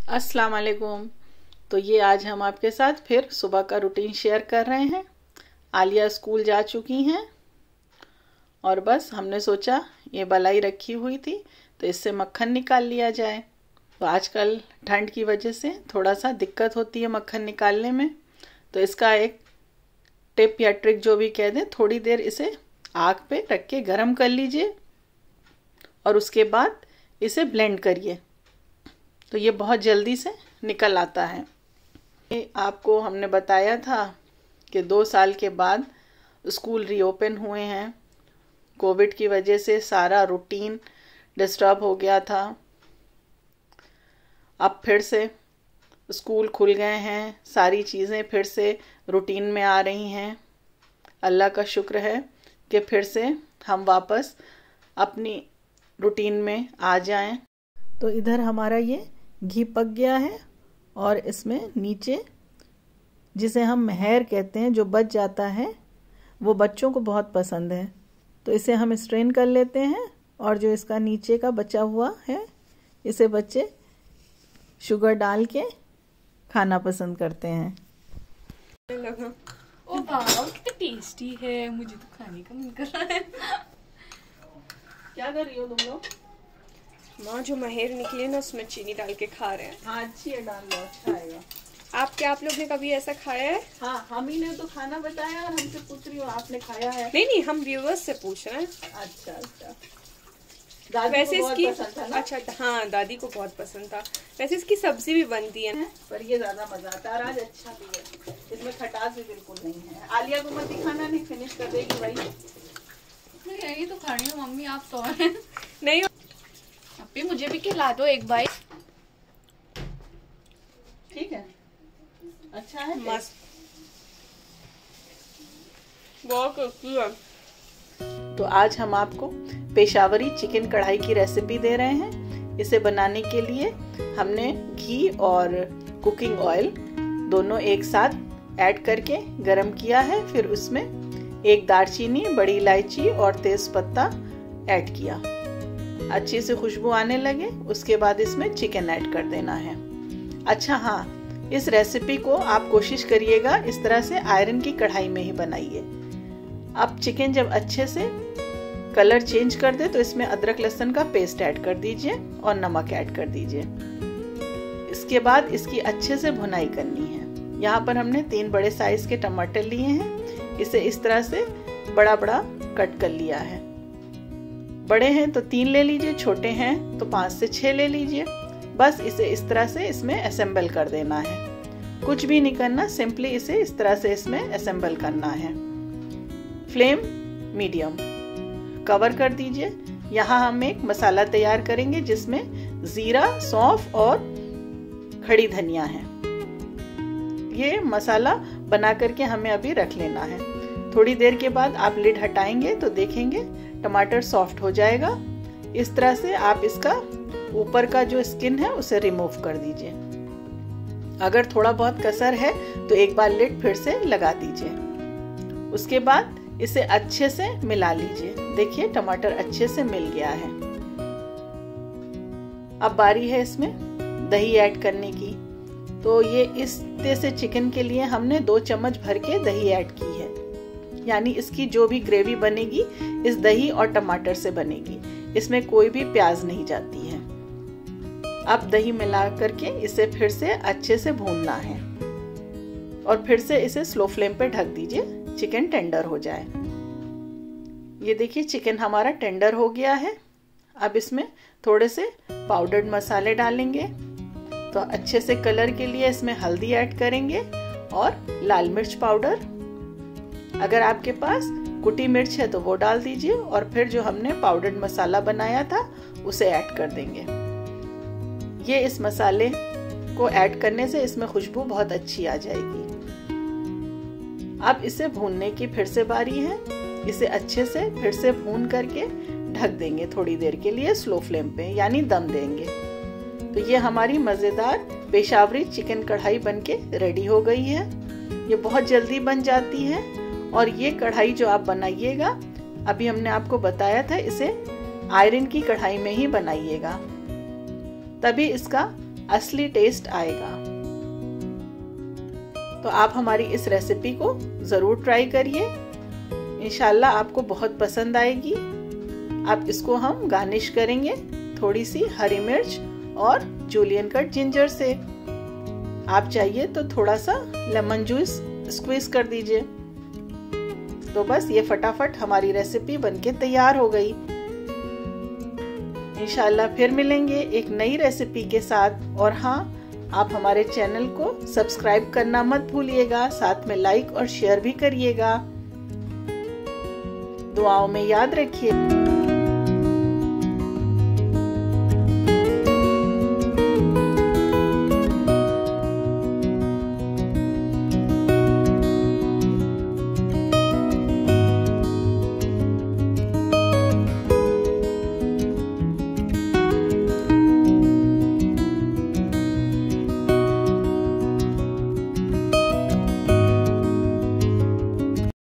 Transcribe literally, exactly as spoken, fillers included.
अस्सलाम वालेकुम। तो ये आज हम आपके साथ फिर सुबह का रूटीन शेयर कर रहे हैं। आलिया स्कूल जा चुकी हैं और बस हमने सोचा ये मलाई रखी हुई थी तो इससे मक्खन निकाल लिया जाए। तो आजकल ठंड की वजह से थोड़ा सा दिक्कत होती है मक्खन निकालने में, तो इसका एक टिप या ट्रिक जो भी कह दें, थोड़ी देर इसे आग पे रख के गरम कर लीजिए और उसके बाद इसे ब्लेंड करिए तो ये बहुत जल्दी से निकल आता है। ये आपको हमने बताया था कि दो साल के बाद स्कूल रीओपन हुए हैं। कोविड की वजह से सारा रूटीन डिस्टर्ब हो गया था। अब फिर से स्कूल खुल गए हैं, सारी चीज़ें फिर से रूटीन में आ रही हैं। अल्लाह का शुक्र है कि फिर से हम वापस अपनी रूटीन में आ जाएं। तो इधर हमारा ये घी पक गया है और इसमें नीचे जिसे हम महर कहते हैं जो बच जाता है वो बच्चों को बहुत पसंद है, तो इसे हम स्ट्रेन कर लेते हैं और जो इसका नीचे का बचा हुआ है इसे बच्चे शुगर डाल के खाना पसंद करते हैं। ओ वाह कितना टेस्टी है, मुझे तो खाने का मन कर रहा है। क्या कर रही हो तुम लोग? माँ जो महर निकली ना उसमें चीनी डाल के खा रहे हैं। हाँ अच्छी है, डाल लो, अच्छा आएगा। आप क्या आप लोग ने कभी ऐसा खाया है? हाँ हम ही ने तो खाना बताया और हमसे पूछ रही हो आपने खाया है? नहीं नहीं, हम व्यूअर्स से पूछ रहे हैं। अच्छा अच्छा। दादी वैसे को इसकी बहुत पसंद था ना? अच्छा हाँ दादी को बहुत पसंद था। वैसे इसकी सब्जी भी बनती है ना, पर ये ज्यादा मजा आता है और आज अच्छा भी है, इसमें खटास भी बिल्कुल नहीं है। आलिया को मत दिखाना, नहीं फिनिश कर देगी भाई। यही तो खानी हो मम्मी, आप तो हैं। नहीं अभी मुझे भी खिला दो एक बाइट। ठीक है, अच्छा है, मस्त, बहुत अच्छी है। तो आज हम आपको पेशावरी चिकन कढ़ाई की रेसिपी दे रहे हैं। इसे बनाने के लिए हमने घी और कुकिंग ऑयल दोनों एक साथ ऐड करके गरम किया है। फिर उसमें एक दालचीनी, बड़ी इलायची और तेज पत्ता ऐड किया। अच्छी से खुशबू आने लगे उसके बाद इसमें चिकन ऐड कर देना है। अच्छा हाँ, इस रेसिपी को आप कोशिश करिएगा इस तरह से आयरन की कढ़ाई में ही बनाइए। अब चिकन जब अच्छे से कलर चेंज कर दे तो इसमें अदरक लहसुन का पेस्ट ऐड कर दीजिए और नमक ऐड कर दीजिए। इसके बाद इसकी अच्छे से भुनाई करनी है। यहाँ पर हमने तीन बड़े साइज के टमाटर लिए हैं, इसे इस तरह से बड़ा बड़ा कट कर लिया है। बड़े हैं तो तीन ले लीजिए, छोटे हैं तो पाँच से छह ले लीजिए। बस इसे इस तरह से इसमें असेंबल कर देना है, कुछ भी नहीं करना, सिंपली इसे इस तरह से इसमें असेंबल करना है। फ्लेम मीडियम कवर कर दीजिए। यहाँ हम एक मसाला तैयार करेंगे जिसमें जीरा, सौंफ और खड़ी धनिया है। ये मसाला बना करके हमें अभी रख लेना है। थोड़ी देर के बाद आप लिड हटाएंगे तो देखेंगे टमाटर सॉफ्ट हो जाएगा। इस तरह से आप इसका ऊपर का जो स्किन है उसे रिमूव कर दीजिए। अगर थोड़ा बहुत कसर है तो एक बार लिड फिर से लगा दीजिए। उसके बाद इसे अच्छे से मिला लीजिए। देखिए टमाटर अच्छे से मिल गया है। अब बारी है इसमें दही ऐड करने की। तो ये इस तरह से चिकन के लिए हमने दो चम्मच भर के दही ऐड की है, यानी इसकी जो भी ग्रेवी बनेगी इस दही और टमाटर से बनेगी, इसमें कोई भी प्याज नहीं जाती है। अब दही मिला करके इसे फिर से अच्छे से भूनना है और फिर से इसे स्लो फ्लेम पे ढक दीजिए, चिकन टेंडर हो जाए। ये देखिए चिकन हमारा टेंडर हो गया है। अब इसमें थोड़े से पाउडर्ड मसाले डालेंगे। तो अच्छे से कलर के लिए इसमें हल्दी ऐड करेंगे और लाल मिर्च पाउडर। अगर आपके पास कुटी मिर्च है तो वो डाल दीजिए और फिर जो हमने पाउडर्ड मसाला बनाया था उसे ऐड कर देंगे। ये इस मसाले को ऐड करने से इसमें खुशबू बहुत अच्छी आ जाएगी। अब इसे भूनने की फिर से बारी है। इसे अच्छे से फिर से भून करके ढक देंगे थोड़ी देर के लिए स्लो फ्लेम पे, यानी दम देंगे। तो ये हमारी मजेदार पेशावरी चिकन कढ़ाई बनके रेडी हो गई है। ये बहुत जल्दी बन जाती है और ये कढ़ाई जो आप बनाइएगा, अभी हमने आपको बताया था, इसे आयरन की कढ़ाई में ही बनाइएगा, तभी इसका असली टेस्ट आएगा। तो आप हमारी इस रेसिपी को ज़रूर ट्राई करिए, इंशाल्लाह आपको बहुत पसंद आएगी। अब इसको हम गार्निश करेंगे थोड़ी सी हरी मिर्च और जूलियन कट जिंजर से। आप चाहिए तो थोड़ा सा लेमन जूस स्क्वीज कर दीजिए। तो बस ये फटाफट हमारी रेसिपी बनके तैयार हो गई। इंशाल्लाह फिर मिलेंगे एक नई रेसिपी के साथ। और हाँ, आप हमारे चैनल को सब्सक्राइब करना मत भूलिएगा, साथ में लाइक और शेयर भी करिएगा। दुआओं में याद रखिए।